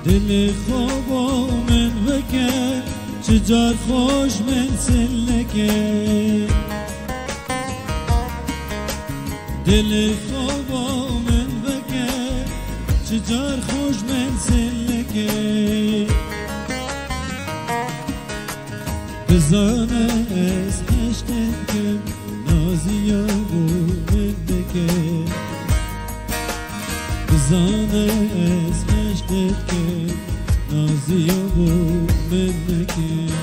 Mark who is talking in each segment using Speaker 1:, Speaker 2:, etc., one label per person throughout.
Speaker 1: دل خوابا من وکه چجار خوش من سلکه دل خوابا من وکه چجار خوش من سلکه بزانه از عشقت کم نازی و من بکه بزانه از عشقت کم نازی و من بکه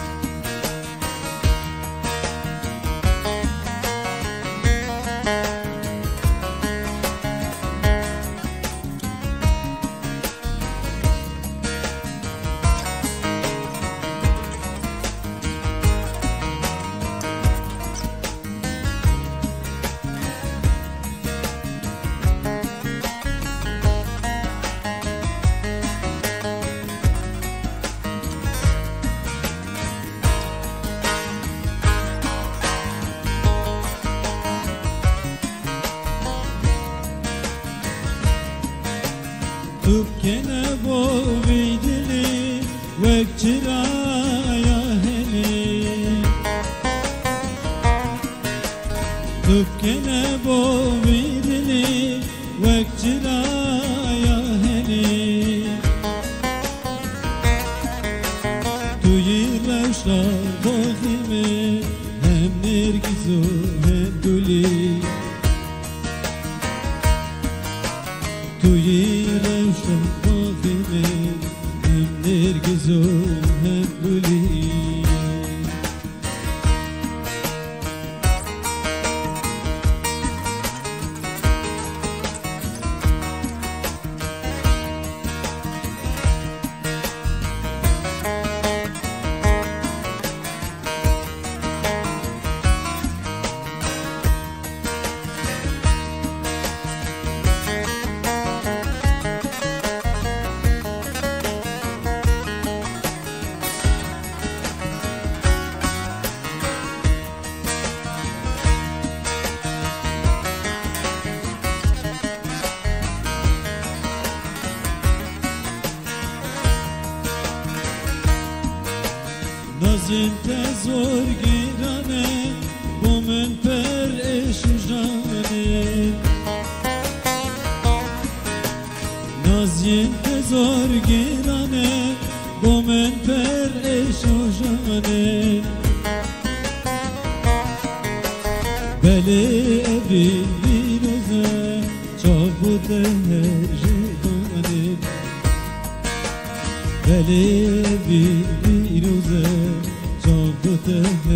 Speaker 1: تو کنه با ویدلی وک چرایا هلی تو کنه با ویدلی وک چرایا هلی توی روشا باخیمه هم نرگز و هم گلی توی روشن باخیمه هم نرگز و هم گلی نازین تزور گیرانه با من پر عشق جانه نازین تزور گیرانه با من پر عشق جانه بله ابری بیروزه چابوده هر جگانه بله بیروزه چابوده